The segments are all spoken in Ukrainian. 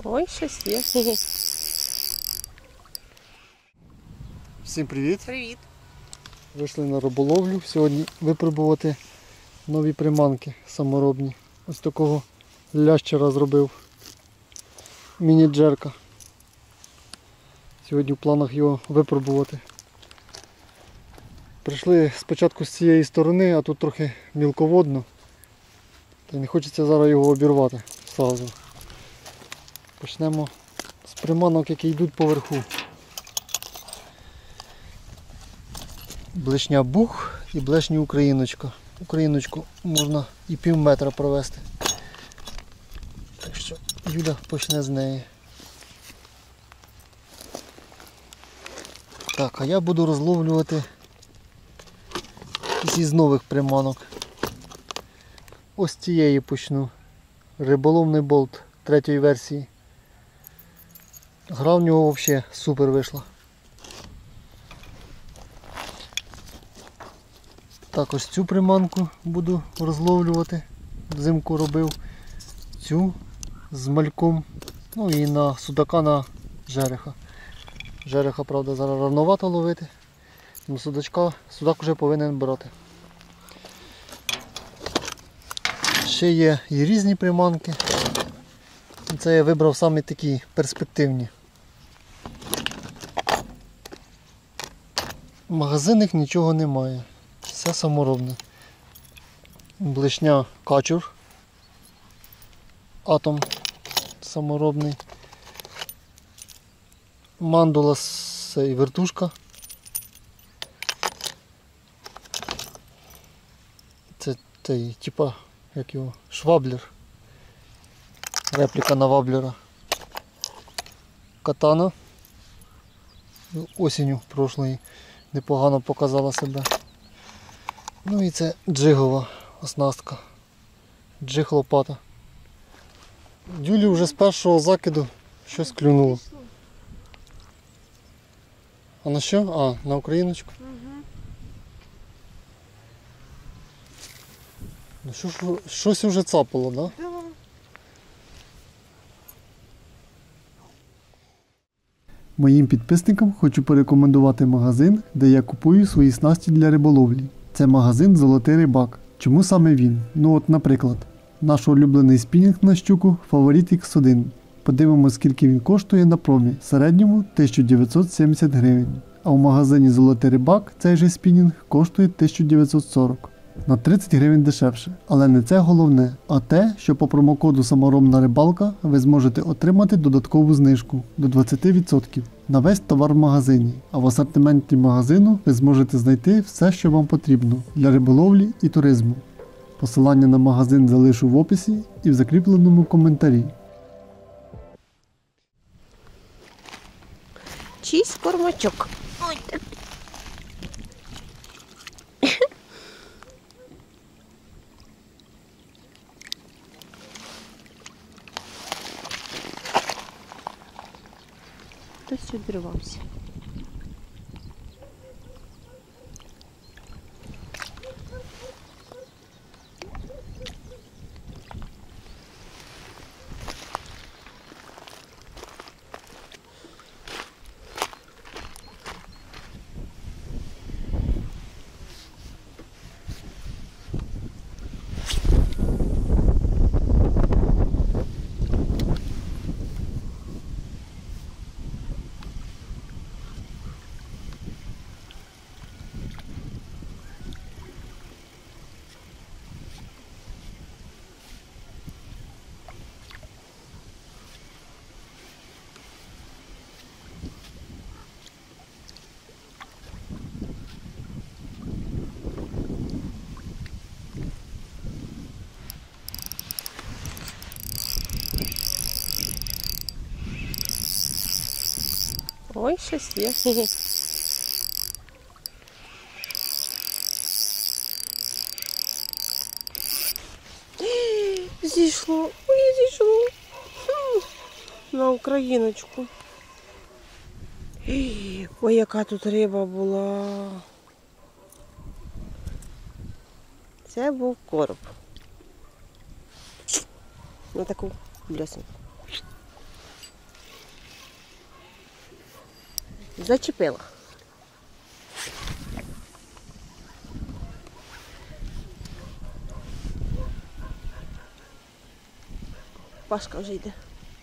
Ой, щось є. Всім привіт! Привіт. Вийшли на риболовлю. Сьогодні випробувати нові приманки саморобні. Ось такого лящера зробив. Міні-джерка. Сьогодні в планах його випробувати. Прийшли спочатку з цієї сторони, а тут трохи мілководно. Та не хочеться зараз його обірвати зразу. Почнемо з приманок, які йдуть поверху. Блешня бух і блешня україночка. Україночку можна і пів метра провести. Так що Юля почне з неї. Так, а я буду розловлювати якісь із нових приманок. Ось з цієї почну. Риболовний болт 3-ї версії. Гра в нього взагалі супер вийшла. Також цю приманку буду розловлювати. Взимку робив цю з мальком. Ну і на судака, на жереха. Жереха, правда, зараз рановато ловити. Но судак вже повинен брати. Ще є і різні приманки. Це я вибрав саме такі перспективні. В магазинах нічого немає. Все саморобне. Блешня качур. Атом саморобний. Мандула і вертушка. Це типа, як його, шваблер. Репліка на ваблера. Катана. Осінню прошлої непогано показала себе. Ну і це джигова оснастка. Джиг лопата. Юлі вже з першого закиду щось клюнуло. А на що? А, на україночку? Ну щось вже цапало, так? Да? Моїм підписникам хочу порекомендувати магазин, де я купую свої снасті для риболовлі. Це магазин «Золотий рибак». Чому саме він? Ну от, наприклад, наш улюблений спінінг на щуку Фаворит X1. Подивимось, скільки він коштує на промі. В середньому 1970 гривень. А в магазині «Золотий рибак» цей же спінінг коштує 1940. На 30 гривень дешевше. Але не це головне, а те, що по промокоду «Саморобна рибалка» ви зможете отримати додаткову знижку до 20% на весь товар в магазині. А в асортименті магазину ви зможете знайти все, що вам потрібно для риболовлі і туризму. Посилання на магазин залишу в описі і в закріпленому коментарі. Чийсь кормачок. Ой, так. Хтось обірвався. Ой, щось є. Зійшло. Ой, зійшло. На україночку. Ой, яка тут риба була. Це був короб. На таку блесеньку. Зачепила. Пашка вже йде.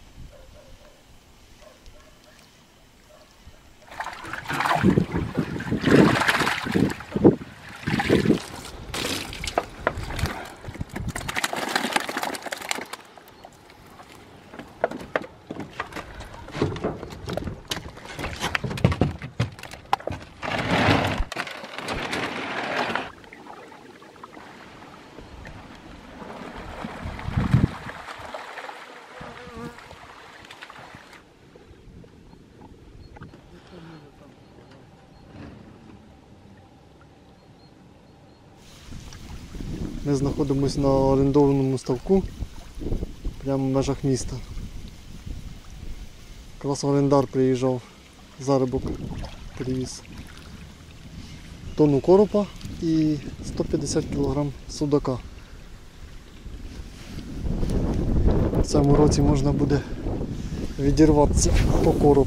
Ми знаходимося на орендованому ставку прямо в межах міста. Якраз орендар приїжджав, заробок привіз. Тонну коропа і 150 кг судака. В цьому році можна буде відірватися по коропу.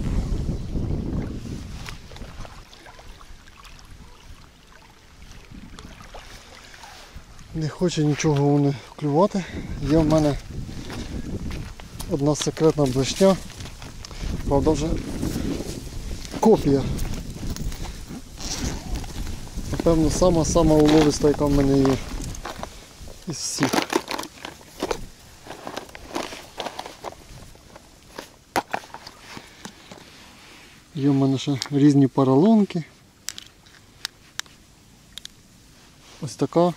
Не хоче нічого вони клювати. Є в мене одна секретна блешня. Правда, вже копія. Напевно, сама уловиста, яка в мене є із всіх. Є в мене ще різні поролонки. Ось така.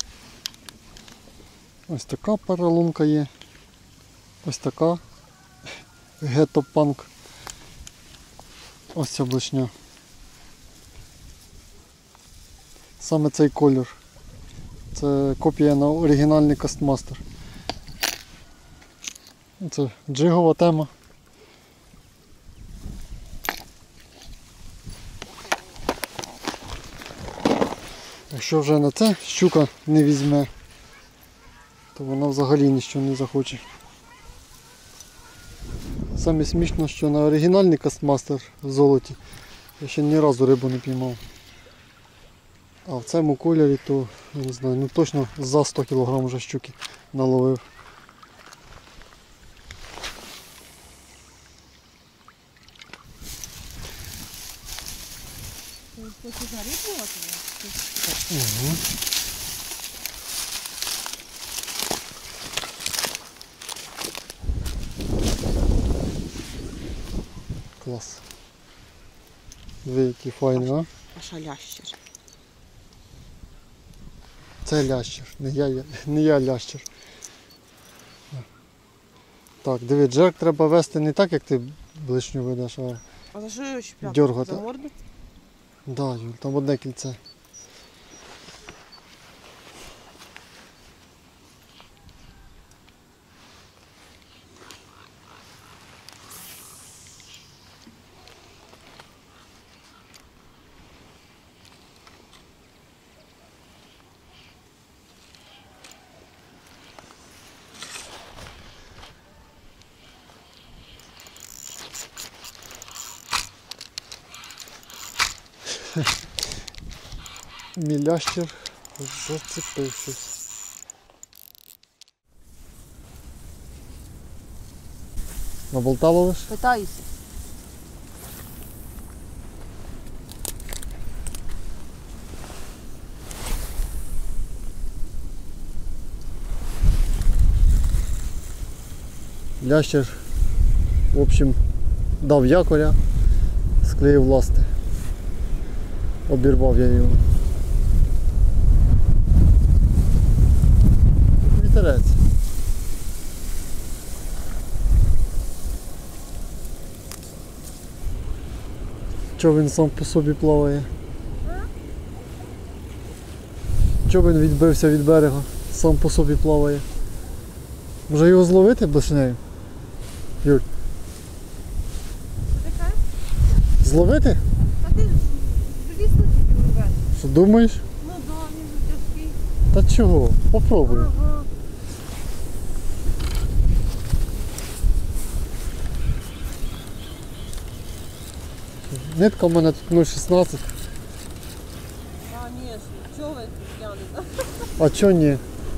Ось така поролонка є. Ось така. Гетто-панк. Ось ця блешня. Саме цей колір. Це копія на оригінальний Кастмастер. Це джигова тема. Якщо вже на це щука не візьме, то вона взагалі нічого не захоче. Саме смішно, що на оригінальний Кастмастер в золоті я ще ні разу рибу не піймав. А в цьому кольорі то, я не знаю, ну точно за 100 кг вже щуки наловив. Угу. Клас. Дві які файні, а? Паша лящер. Це лящер, не я лящер. Так, диви, джерк треба вести не так, як ти блишню ведеш, а А за що його чіпляти? дьоргати. За морду? Да, Юль, там одне кільце. Мій лящер зацепившись. На болта ловиш? Питаюся. Лящер, в общем, дав якоря, склеїв ласти. Обірвав я його. Вітерець. Чого він сам по собі плаває? Чого він відбився від берега, сам по собі плаває? Може його зловити блешнею? Юль? Зловити? Та ти звісно тобі рвеш. Що думаєш? Ну да, він же тяжкий. Та чого? Попробуй. Ага. Нитка в мене тут 0,16. Конечно, чого ви тягнете? А чо ні?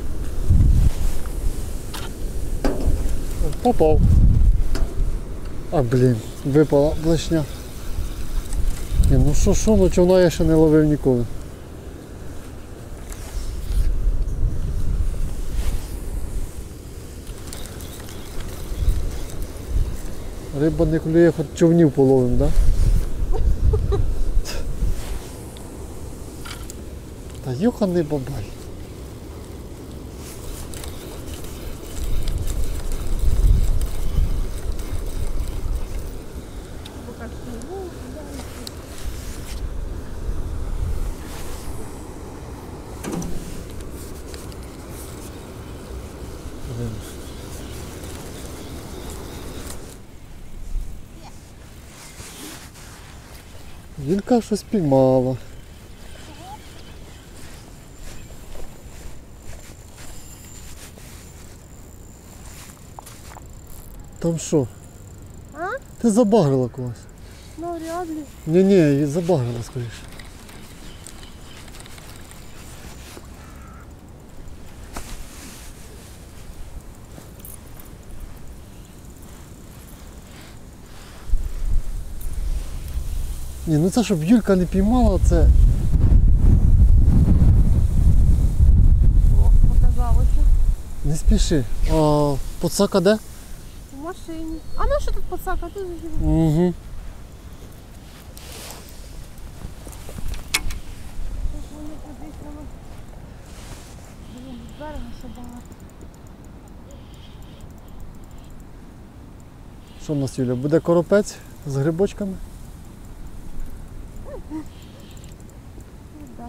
Попав. А блін, випала блешня. Ні, ну що, ну човна я ще не ловив ніколи. Риба не клює, хоч човнів половим, да? Та юханий бабай. Юлька щось піймала. Там що? А? Ти забагрила когось. Ну, вряд ли. Ні, її забагрила скоріше. Ні, ну це щоб Юлька не піймала, це... О, показалося. Не спіши. А подсака де? В машині. А на що тут подсака? Ти ж Угу. вони підвісили. Блін, з берега ще багато. Що в нас, Юля, буде коропець з грибочками? Ну, да.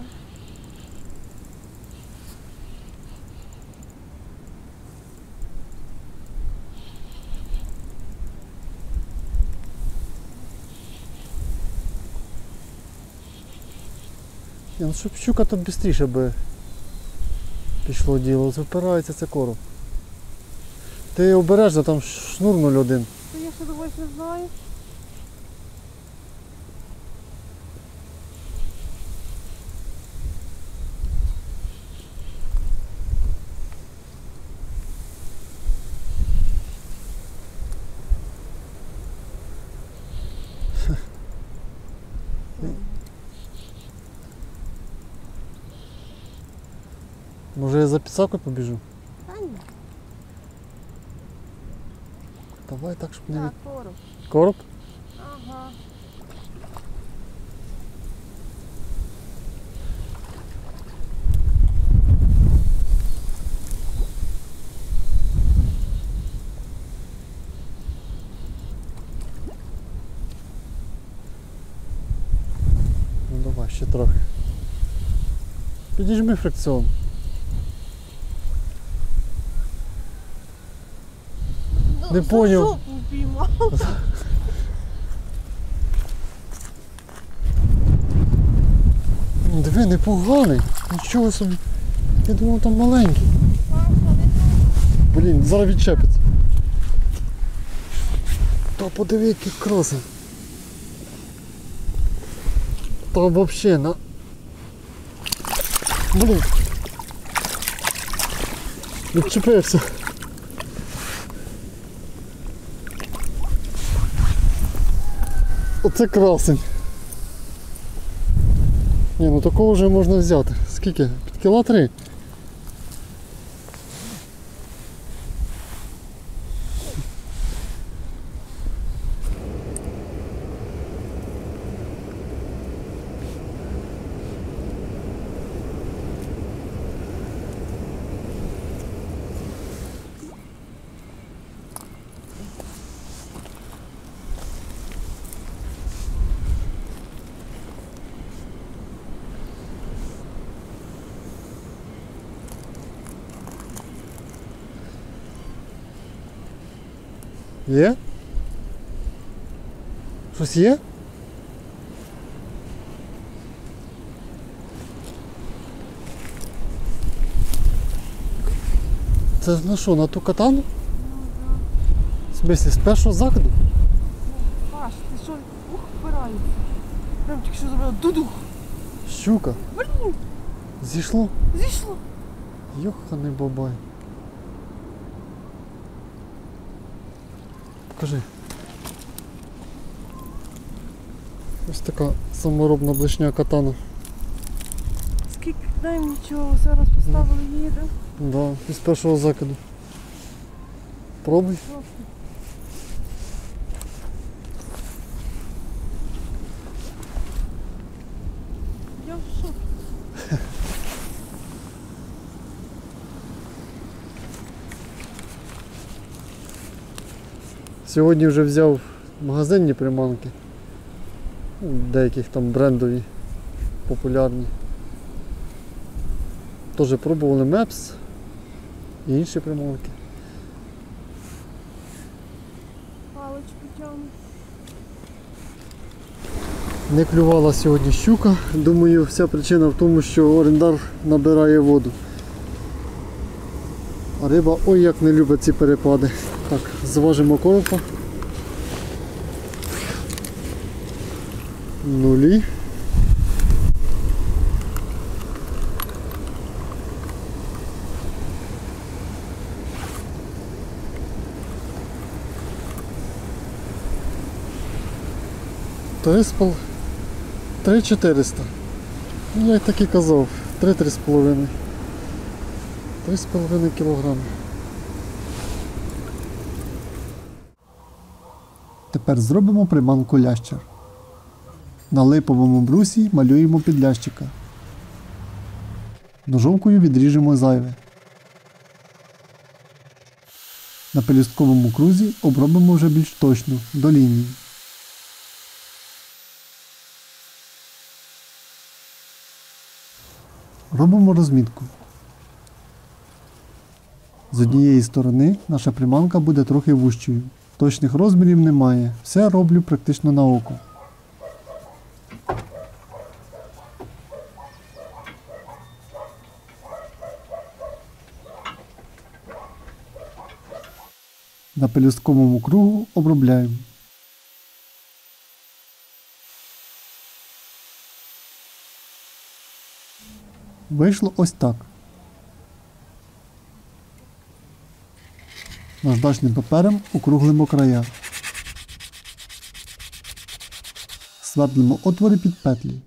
Ні, ну щоб щука то швидше би пішло діло, випирається це короб. Ти обережно, там шнур 0,1. То я ще доволі не знаю. Може я за підсакою побіжу? Та ні. Давай так, щоб не Так, від... короб. Короб? Ага. Ну давай, ще трохи. Підіжми фрикціон. Не За поняв. жопу піймав. Ну, диви, непоганий. Нічого собі. Я думав, там маленький. Блін, зараз відчепиться. Та подиви, який красень. Та взагалі на... Блін. Відчепився. Оце красень. Ні, ну такого вже можна взяти. Скільки? Під кіла 3. Є? Щось є? Це на що, на ту катану? В смислі, з першого закиду? Паш, ти що, впирається? там тільки що зробила дудух. Щука. Блін, Зійшло? зійшло. Йоханий бабай. Покажи. Ось така саморобна блешня катана. Скільки даємо нічого, зараз поставили їде. Да, із першого закиду. Пробуй. Я в шокі. Сьогодні вже взяв магазинні приманки. Деяких там брендові, популярні. Теж пробували Мепс і інші приманки. Паличку тягну. Не клювала сьогодні щука. Думаю, вся причина в тому, що орендар набирає воду. А риба ой як не любить ці перепади. Так, зважимо коропа. Нулі. Три 400. Я й так і казав. 3,5. 3,5 кілограми. Тепер зробимо приманку лящер. На липовому брусі малюємо підлящика. Ножовкою відріжемо зайве. На пелюстковому крузі обробимо вже більш точно, до лінії. Робимо розмітку. З однієї сторони наша приманка буде трохи вужчою. Точних розмірів немає, все роблю практично на око. На пелюстковому кругу обробляємо. Вийшло ось так. Наждачним папером округлимо края. Свердлимо отвори під петлі.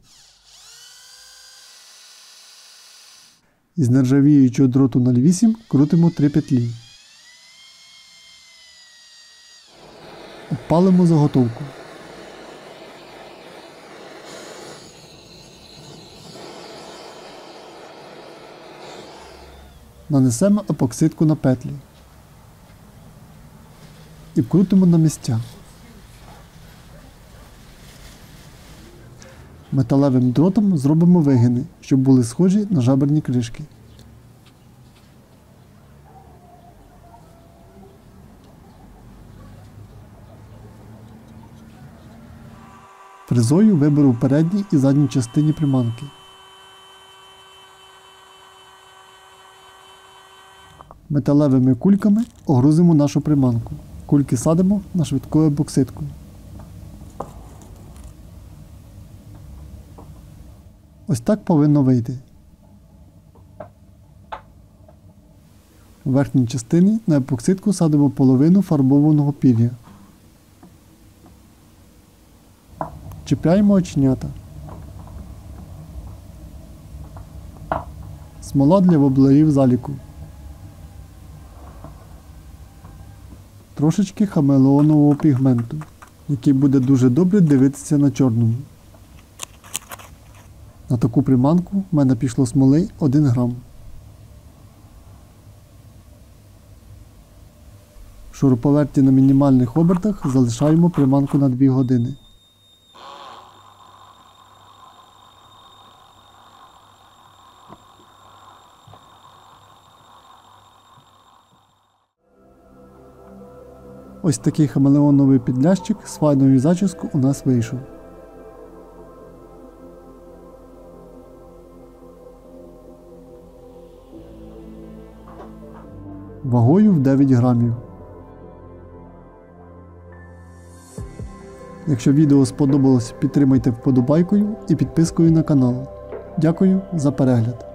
Із нержавіючого дроту 0,8 крутимо 3 петлі. Обпалимо заготовку. Нанесемо епоксидку на петлі і вкрутимо на місця. Металевим дротом зробимо вигини, щоб були схожі на жаберні кришки. Фрезою виберу в передній і задній частині приманки. Металевими кульками огрузимо нашу приманку. Кульки садимо на швидку епоксидку. Ось так повинно вийти. В верхній частині на епоксидку садимо половину фарбованого пір'я. Чіпляємо оченята. Смола для воблерів заліку. Трошечки хамелеонового пігменту, який буде дуже добре дивитися на чорному. На таку приманку в мене пішло смоли 1 грам. В шуруповерті на мінімальних обертах залишаємо приманку на 2 години. Ось такий хамелеоновий підлящик з файною зачіскою у нас вийшов. Вагою в 9 грамів. Якщо відео сподобалось, підтримайте вподобайкою і підпискою на канал. Дякую за перегляд.